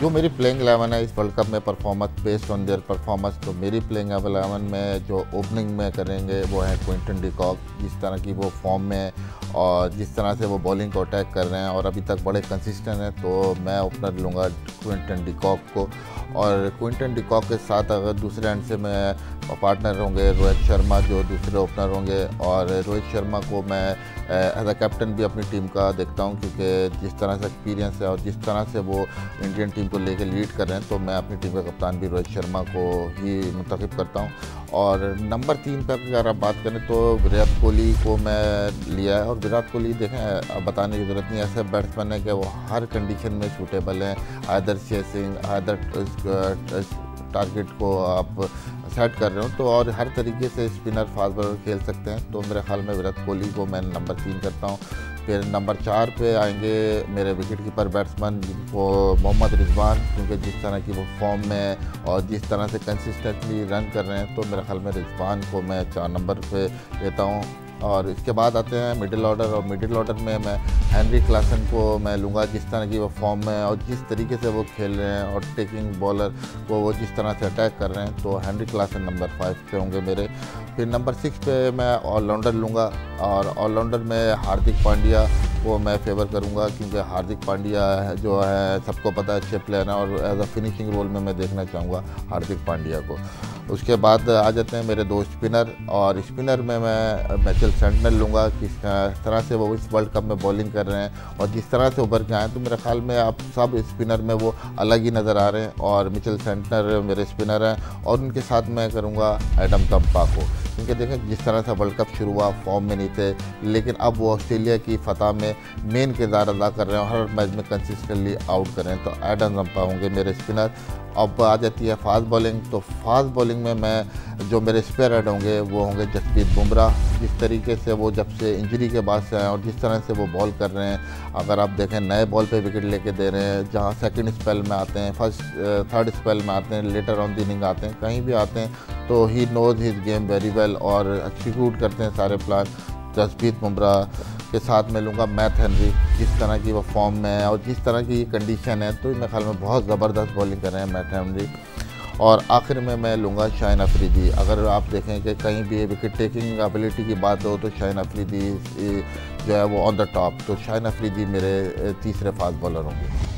जो मेरी प्लेइंग 11 है इस वर्ल्ड कप में performance based on their performance, तो मेरी प्लेइंग 11 में जो ओपनिंग में करेंगे वो है क्विंटन डी कॉक। जिस तरह की वो फॉर्म में है और जिस तरह से वो बॉलिंग को अटैक कर रहे हैं और अभी तक बड़े कंसिस्टेंट हैं, तो मैं ओपनर लूँगा क्विंटन डी कॉक को। और क्विंटन डी कॉक के साथ अगर दूसरे एंड से मैं पार्टनर होंगे रोहित शर्मा, जो दूसरे ओपनर होंगे। और रोहित शर्मा को मैं एज अ कैप्टन भी अपनी टीम का देखता हूं, क्योंकि जिस तरह से एक्सपीरियंस है और जिस तरह से वो इंडियन टीम को लेकर लीड कर रहे हैं, तो मैं अपनी टीम का कप्तान भी रोहित शर्मा को ही मुंतखब करता हूं। और नंबर 3 पर अगर आप बात करें तो विराट कोहली को मैं लिया है। और विराट कोहली देखें, अब बताने की ज़रूरत नहीं, ऐसे बैट्समैन है कि वो हर कंडीशन में सूटेबल हैं। आदर चेसिंग, आदर टारगेट को आप सेट कर रहे हो तो, और हर तरीके से स्पिनर फास्ट बॉलर खेल सकते हैं। तो मेरे ख्याल में विराट कोहली को मैं नंबर 3 करता हूँ। फिर नंबर 4 पे आएंगे मेरे विकेट कीपर बैट्समैन, जिनको मोहम्मद रिजवान, क्योंकि जिस तरह की वो फॉर्म में है और जिस तरह से कंसिस्टेंटली रन कर रहे हैं, तो मेरे ख्याल में रिजवान को मैं 4 नंबर पे लेता हूँ। और इसके बाद आते हैं मिडिल ऑर्डर, और मिडिल ऑर्डर में मैं हेनरी क्लासन को मैं लूँगा। जिस तरह की वो फॉर्म में है और जिस तरीके से वो खेल रहे हैं और टेकिंग बॉलर को वो जिस तरह से अटैक कर रहे हैं, तो हेनरी क्लासन नंबर 5 पे होंगे मेरे। फिर नंबर 6 पे मैं ऑलराउंडर लूँगा, और ऑलराउंडर में हार्दिक पांड्या को मैं फेवर करूँगा, क्योंकि हार्दिक पांड्या जो है सबको पता है अच्छे प्लेयर हैं, और एज अ फिनिशिंग रोल में मैं देखना चाहूँगा हार्दिक पांड्या को। उसके बाद आ जाते हैं मेरे दो स्पिनर, और स्पिनर में मैं मिचेल सेंटनर लूँगा। किस तरह से वो इस वर्ल्ड कप में बॉलिंग कर रहे हैं और जिस तरह से उभर के आए, तो मेरे ख्याल में आप सब स्पिनर में वो अलग ही नज़र आ रहे हैं। और मिचेल सेंटनर मेरे स्पिनर हैं, और उनके साथ मैं करूँगा एडम तम्पा को, क्योंकि देखें जिस तरह से वर्ल्ड कप शुरू हुआ फॉर्म में नहीं थे, लेकिन अब वो ऑस्ट्रेलिया की फतह में मेन किरदार अदा कर रहे हैं और हर मैच में कंसिस्टेंटली आउट कर रहे हैं। तो एडम तम्पा होंगे मेरे स्पिनर। अब आ जाती है फास्ट बॉलिंग, तो फास्ट बॉलिंग में मैं जो मेरे स्पेयर हेड होंगे वो होंगे जसप्रीत बुमराह। जिस तरीके से वो जब से इंजरी के बाद से आए और जिस तरह से वो बॉल कर रहे हैं, अगर आप देखें नए बॉल पे विकेट लेके दे रहे हैं, जहां सेकंड स्पेल में आते हैं, फर्स्ट थर्ड स्पेल में आते हैं, लेटर ऑन द इनिंग आते हैं, कहीं भी आते हैं, तो he knows his game very well और एक्सिक्यूट करते हैं सारे प्लान। जसप्रीत बुमराह के साथ मैं लूँगा मैथ हेनरी, जिस तरह की वो फॉर्म में है और जिस तरह की कंडीशन है, तो मेरे ख्याल में बहुत ज़बरदस्त बॉलिंग कर रहे हैं मैथ हेनरी। और आखिर में मैं लूँगा शाहिन अफरीदी। अगर आप देखें कि कहीं भी विकेट टेकिंग एबिलिटी की बात हो, तो शाहिन अफरीदी जो है वो ऑन द टॉप। तो शाहिन अफरीदी मेरे तीसरे फास्ट बॉलर होंगे।